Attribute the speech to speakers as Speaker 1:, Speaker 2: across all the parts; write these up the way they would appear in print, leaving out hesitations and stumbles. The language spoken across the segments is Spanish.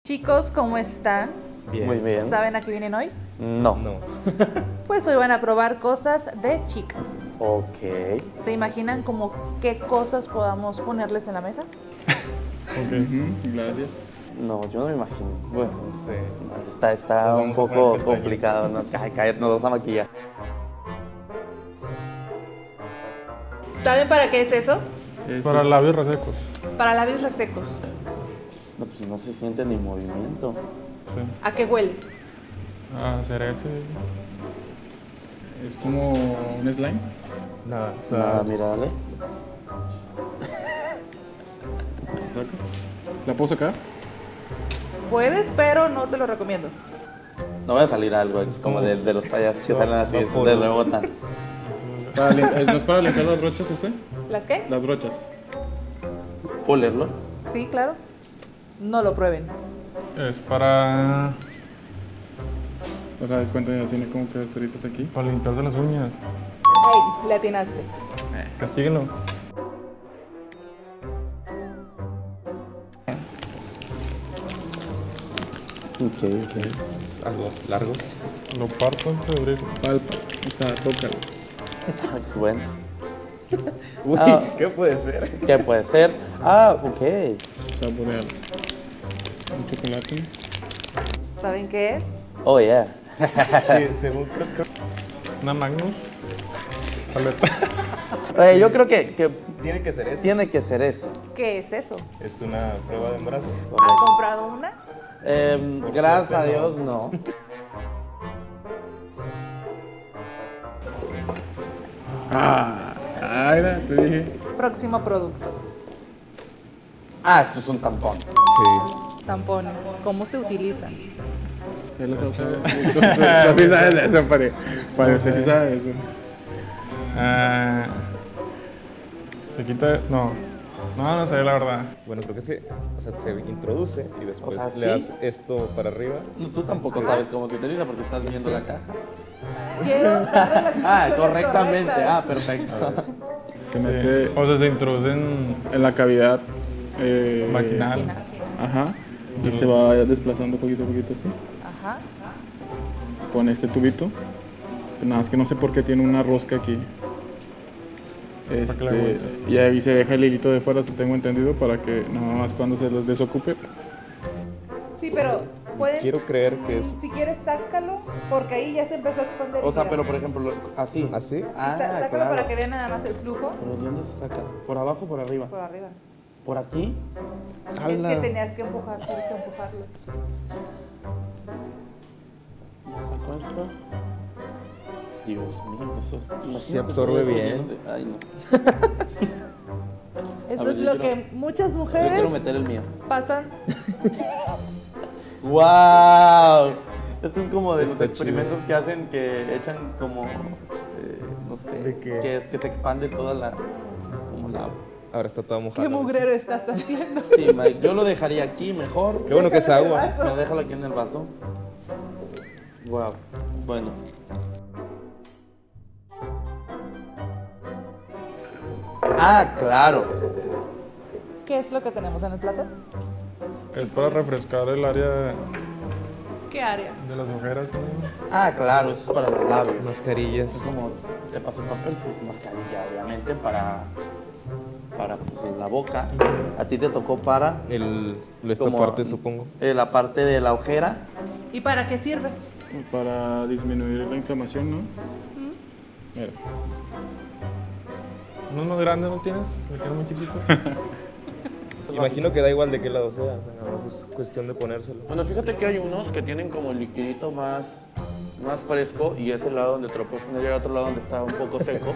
Speaker 1: Chicos, ¿cómo están?
Speaker 2: Bien. Muy bien.
Speaker 1: ¿Saben a qué vienen hoy?
Speaker 2: No.
Speaker 1: Pues hoy van a probar cosas de chicas.
Speaker 2: Ok.
Speaker 1: ¿Se imaginan como qué cosas podamos ponerles en la mesa?
Speaker 3: Ok, gracias.
Speaker 2: No, yo no me imagino. Bueno,
Speaker 3: No sé.
Speaker 2: está un poco complicado, ¿no? Cállate, nos vas a maquillar.
Speaker 1: ¿Saben para qué es eso?
Speaker 3: Para labios resecos.
Speaker 1: Para labios resecos.
Speaker 2: No, pues no se siente ni movimiento.
Speaker 3: Sí.
Speaker 1: ¿A qué huele?
Speaker 3: A cereza. Es como un slime.
Speaker 4: Nada,
Speaker 2: Nada, mira, dale.
Speaker 3: ¿Sacas? ¿La puedo sacar?
Speaker 1: Puedes, pero no te lo recomiendo.
Speaker 2: No va a salir algo, es como de los payasos que salen así, de rebotan.
Speaker 3: ¿No es para limpiar las brochas este?
Speaker 1: ¿Las qué?
Speaker 3: Las brochas.
Speaker 2: ¿Olerlo?
Speaker 1: Sí, claro. No lo prueben.
Speaker 3: Es para... O sea, cuenta ya tiene como caracteritos aquí. Para limpiarse las uñas.
Speaker 1: Ay, le atinaste.
Speaker 3: Castíguenlo.
Speaker 2: Ok.
Speaker 4: es algo largo.
Speaker 3: Lo parto antes de abrirlo.
Speaker 4: Palpa, o sea, tócalo.
Speaker 2: Ay, bueno.
Speaker 4: Uy,
Speaker 2: Ah.
Speaker 4: ¿qué puede ser?
Speaker 2: ¿Qué puede ser? Ah, ok.
Speaker 3: O sea, poner un chocolate.
Speaker 1: ¿Saben qué es?
Speaker 2: Oh, yeah.
Speaker 4: Sí, según creo.
Speaker 3: Una Magnus. Paleta.
Speaker 2: Yo creo que
Speaker 4: Tiene que ser eso.
Speaker 2: tiene que ser eso.
Speaker 1: ¿Qué es eso?
Speaker 4: Es una prueba de embarazo.
Speaker 1: ¿Han comprado una?
Speaker 2: Gracias a Dios, no.
Speaker 3: Mira, te dije.
Speaker 1: Próximo producto.
Speaker 2: Ah, esto es un tampón.
Speaker 4: Sí.
Speaker 1: Tampones. ¿Cómo se utilizan?
Speaker 3: Ya lo sabes. Tú sí sabes de eso, usted sí sabe eso. Se quita... No sé, la verdad.
Speaker 4: Bueno, creo que sí. O sea, se introduce y después
Speaker 2: O sea,
Speaker 4: le
Speaker 2: ¿sí?
Speaker 4: das esto para arriba.
Speaker 2: No, tú tampoco sabes cómo se utiliza porque estás viendo la caja.
Speaker 1: Quiero darle las instrucciones
Speaker 2: Correctamente.
Speaker 1: correctas.
Speaker 2: Ah, perfecto.
Speaker 3: Se mete... O sea, se introduce en la cavidad
Speaker 1: Vaginal.
Speaker 3: Ajá. Y se va desplazando poquito a poquito así.
Speaker 1: Ajá.
Speaker 3: Con este tubito. Nada más que no sé por qué tiene una rosca aquí. Y ahí se deja el hilito de fuera, si tengo entendido, para que nada más cuando se los desocupe.
Speaker 1: Sí, pero pueden...
Speaker 4: Quiero creer que es
Speaker 1: Si quieres, sácalo, porque ahí ya se empezó a expandir.
Speaker 2: O
Speaker 1: y
Speaker 2: sea,
Speaker 1: mira.
Speaker 2: pero por ejemplo, así.
Speaker 4: así.
Speaker 1: Sácalo
Speaker 2: claro.
Speaker 1: para que vean nada más el flujo
Speaker 2: ¿Pero de dónde se saca? ¿Por abajo o por arriba?
Speaker 1: por arriba.
Speaker 2: ¿Por aquí?
Speaker 1: Es
Speaker 2: ¡Hala!
Speaker 1: que tenías que empujar, tienes que empujarlo.
Speaker 2: ¿Ya sacó esto? Dios mío, eso
Speaker 4: Se absorbe bien.
Speaker 2: Ay, no.
Speaker 1: Eso
Speaker 2: ver,
Speaker 1: es
Speaker 2: yo
Speaker 1: lo
Speaker 2: quiero-
Speaker 1: que muchas
Speaker 2: Yo
Speaker 1: mujeres
Speaker 2: quiero meter el mío.
Speaker 1: pasan.
Speaker 2: ¡Wow! Esto es como de
Speaker 4: Está
Speaker 2: los experimentos que hacen que echan como, no sé,
Speaker 4: ¿De qué?
Speaker 2: que es que se expande toda la, como la...
Speaker 4: Ahora está todo mojado.
Speaker 1: ¿Qué mugrero estás haciendo?
Speaker 2: Sí, Mike, yo lo dejaría aquí mejor.
Speaker 4: Qué bueno que es
Speaker 1: Déjalo en el
Speaker 4: agua.
Speaker 1: vaso.
Speaker 2: Pero déjalo aquí en el vaso. Wow. Bueno. Ah, claro.
Speaker 1: ¿Qué es lo que tenemos en el plato?
Speaker 3: Es para refrescar el área
Speaker 1: ¿Qué área?
Speaker 3: de las ojeras. ¿No?
Speaker 2: Ah, claro, eso es para los labios. Es
Speaker 4: Mascarillas.
Speaker 2: como te paso el papel, si es mascarilla, obviamente, para pues, la boca. A ti te tocó para
Speaker 4: Esta
Speaker 2: como,
Speaker 4: parte, supongo.
Speaker 2: La parte de la ojera.
Speaker 1: ¿Y para qué sirve?
Speaker 3: Para disminuir la inflamación, ¿no? Mira.
Speaker 4: ¿Uno más grande no tienes? Me queda muy chiquito. Imagino que da igual de qué lado sea. O sea, nada más es cuestión de ponérselo.
Speaker 2: Bueno, fíjate que hay unos que tienen como el liquidito más fresco y es el lado donde te lo puedes poner y el otro lado donde está un poco seco.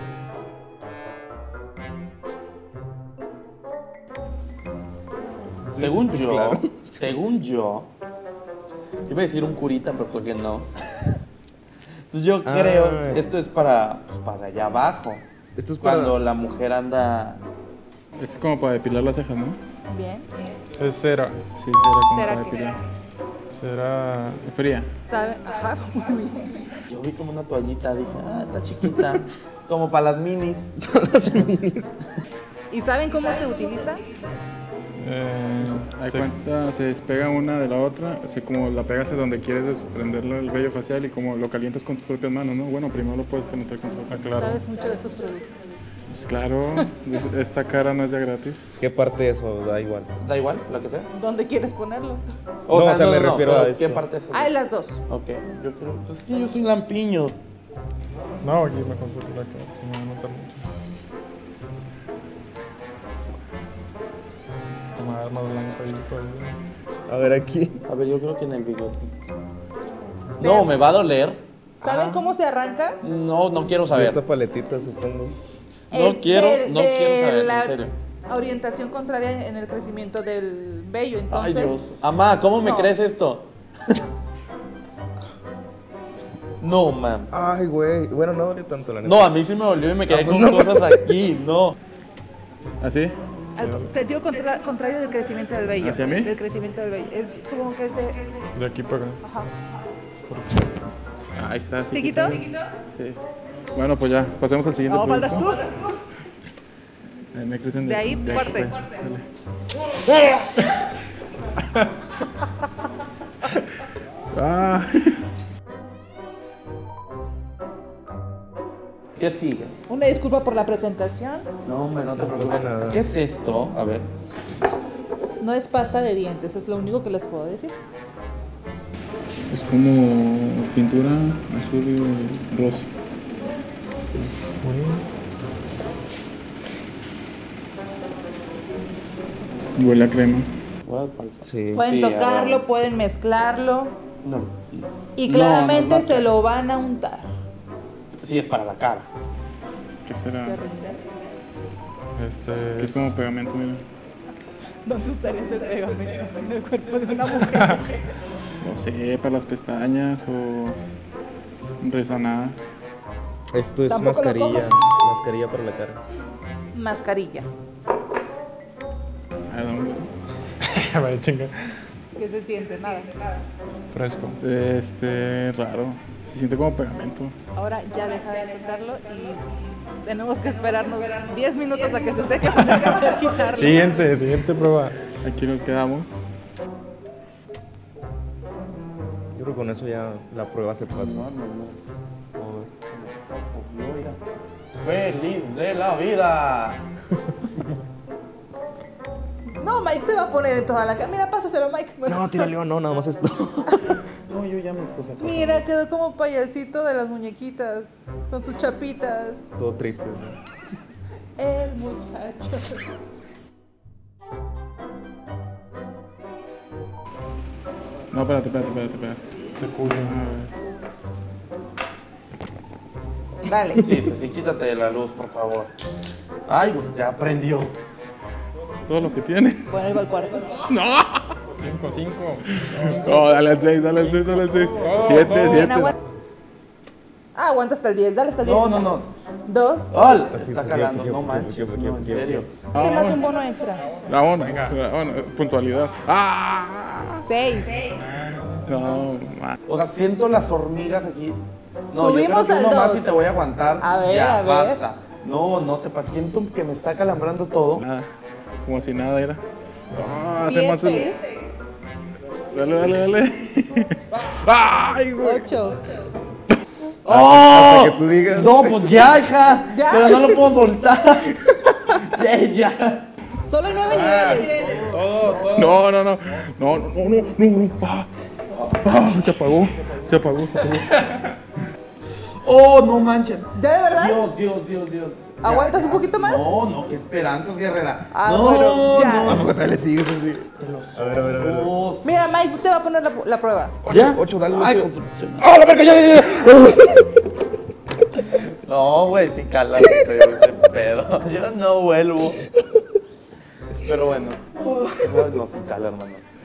Speaker 2: Según yo, iba a decir un curita, pero creo que no. Entonces yo creo, esto es para allá abajo.
Speaker 4: Esto es para...
Speaker 2: Cuando la mujer anda...
Speaker 3: Es como para depilar las cejas, ¿no?
Speaker 1: Bien.
Speaker 3: Es cera. Sí, cera como
Speaker 1: ¿Cera
Speaker 3: para
Speaker 1: qué?
Speaker 3: depilar. Cera fría.
Speaker 1: ¿Sabe? Ajá, muy bien.
Speaker 2: Yo vi como una toallita, dije, está chiquita. Como para las minis.
Speaker 1: ¿Y saben cómo se utiliza?
Speaker 3: Hay cuenta, se despega una de la otra, así como la pegas a donde quieres desprenderlo el vello facial y como lo calientas con tus propias manos, ¿no? Bueno, primero lo puedes penetrar con tu propia claro.
Speaker 1: Sabes mucho de estos productos.
Speaker 3: Pues claro, esta cara no es de gratis.
Speaker 4: ¿Qué parte de eso da igual?
Speaker 2: Da igual, lo que sea.
Speaker 1: ¿Dónde quieres ponerlo?
Speaker 4: No, o sea, me refiero
Speaker 2: pero
Speaker 4: a
Speaker 2: ¿qué
Speaker 4: esto.
Speaker 2: parte es eso?
Speaker 1: Ah, las dos.
Speaker 2: Ok, yo creo. Pues es que yo soy lampiño.
Speaker 3: No, aquí mejor porque la cara se me va a notar mucho. Se me va a dar más blanco ahí todavía.
Speaker 4: A ver, aquí.
Speaker 2: A ver, yo creo que en el bigote.
Speaker 1: Sí.
Speaker 2: No, me va a doler.
Speaker 1: ¿Saben cómo se arranca?
Speaker 2: No, no quiero
Speaker 4: Y
Speaker 2: saber.
Speaker 4: esta paletita, supongo.
Speaker 2: No quiero saber,
Speaker 1: la
Speaker 2: en serio.
Speaker 1: orientación contraria en el crecimiento del vello.
Speaker 2: Ay,
Speaker 1: Entonces,
Speaker 2: Dios. Amá, ¿cómo me
Speaker 1: No.
Speaker 2: crees esto? No, man.
Speaker 4: Ay, güey. Bueno, no duele tanto, la neta.
Speaker 2: No, a mí sí me dolió y me quedé
Speaker 4: pues
Speaker 2: con
Speaker 4: no.
Speaker 2: cosas aquí. No.
Speaker 3: ¿Así?
Speaker 1: sentido contrario del crecimiento del vello.
Speaker 3: ¿Hacia mí?
Speaker 1: Del crecimiento del vello. Supongo que es de...
Speaker 3: De aquí para acá.
Speaker 1: Ajá.
Speaker 3: Ahí está.
Speaker 1: ¿Sí quitó?
Speaker 3: Sí. Bueno, pues ya, pasemos al siguiente
Speaker 1: No, faltas
Speaker 3: producto.
Speaker 1: tú.
Speaker 3: Me crecen
Speaker 1: De ahí, parte.
Speaker 3: Dale. Ah.
Speaker 2: ¿Qué sigue?
Speaker 1: Una disculpa por la presentación.
Speaker 2: No, hombre, no te preocupes.
Speaker 4: pasa nada.
Speaker 2: ¿Qué es esto? A ver.
Speaker 1: No es pasta de dientes, es lo único que les puedo decir.
Speaker 3: Es como pintura azul y rosa. Huele a crema.
Speaker 4: Sí.
Speaker 1: Pueden
Speaker 2: Sí,
Speaker 1: tocarlo,
Speaker 2: a ver.
Speaker 1: pueden mezclarlo
Speaker 2: No.
Speaker 1: y
Speaker 2: No,
Speaker 1: claramente
Speaker 2: no,
Speaker 1: se lo van a untar.
Speaker 2: Sí, es para la cara.
Speaker 3: ¿Qué será?
Speaker 4: Este
Speaker 3: Que es como pegamento, mira.
Speaker 1: ¿Dónde usarías el pegamento? En el cuerpo de una mujer.
Speaker 3: No sé, para las pestañas o resanada.
Speaker 4: Esto es
Speaker 1: Tampoco lo
Speaker 4: mascarilla. Mascarilla para la cara.
Speaker 1: Mascarilla.
Speaker 3: A ver, dame un beso.
Speaker 5: Vaya chinga.
Speaker 1: ¿Qué se siente? Nada.
Speaker 5: Fresco.
Speaker 3: Raro. Se siente como pegamento.
Speaker 1: Ahora ya deja de tocarlo y tenemos que esperarnos 10 minutos a que se seque para poder quitarlo.
Speaker 5: Siguiente prueba.
Speaker 3: Aquí nos quedamos.
Speaker 4: Yo creo que con eso ya la prueba se pasa.
Speaker 2: ¡Feliz de la vida!
Speaker 1: No, Mike se va a poner en toda la cara. Mira, pásaselo, Mike.
Speaker 4: No, tira león, no, nada más esto.
Speaker 2: No, yo ya me puse acá.
Speaker 1: Mira, quedó como payasito de las muñequitas, con sus chapitas.
Speaker 4: Todo triste. ¿no?
Speaker 1: El muchacho.
Speaker 3: No, espérate.
Speaker 5: Se pudre.
Speaker 1: Dale.
Speaker 2: Sí, sí, quítate de la luz, por favor. Ay, güey, ya prendió.
Speaker 3: Es todo lo que tiene.
Speaker 1: Bueno, al cuarto.
Speaker 3: ¡No!
Speaker 5: 5.
Speaker 3: No, dale al 6, dale al 6. 7.
Speaker 1: Bien, aguanta. Ah, aguanta hasta el 10. Dale hasta el 10.
Speaker 2: No.
Speaker 1: 2.
Speaker 2: ¡Ay! Está calando, no manches, no, en serio.
Speaker 1: ¿Qué más un bono extra?
Speaker 3: Vámonos. Puntualidad. ¡Ah!
Speaker 1: 6.
Speaker 3: No, ma.
Speaker 2: O sea, siento las hormigas aquí. No,
Speaker 1: Subimos
Speaker 2: yo creo que
Speaker 1: al
Speaker 2: uno más
Speaker 1: 2.
Speaker 2: y te voy a aguantar.
Speaker 1: A ver,
Speaker 2: ya,
Speaker 1: a ver.
Speaker 2: basta. No te pasa. Siento que me está calambrando todo.
Speaker 3: Nada. Como si nada era. Ah, hace más el...
Speaker 1: 7.
Speaker 3: Dale. ¡Ay, güey!
Speaker 1: 8.
Speaker 2: ¡Oh!
Speaker 4: que tú digas.
Speaker 2: No, pues ya, hija.
Speaker 1: Ya.
Speaker 2: Pero no lo puedo soltar. ya.
Speaker 1: Solo hay 9 niveles.
Speaker 3: No. Se apagó.
Speaker 2: Oh, no manches.
Speaker 1: ¿Ya de verdad?
Speaker 2: Dios. Ya,
Speaker 1: ¿Aguantas un poquito más?
Speaker 2: No, qué esperanzas, guerrera.
Speaker 1: Ah,
Speaker 2: no,
Speaker 1: bueno, ya.
Speaker 2: no.
Speaker 4: Tampoco te le sigues así. A ver.
Speaker 2: Dios.
Speaker 1: Mira, Mike te va a poner la prueba.
Speaker 2: ¿Ya?
Speaker 4: 8, dale.
Speaker 2: Ay,
Speaker 4: ocho.
Speaker 2: con su- ¡Ah, la verga, ya! No, güey, sí cala ese pedo. Yo no vuelvo. Pero bueno. No, sí cala, hermano.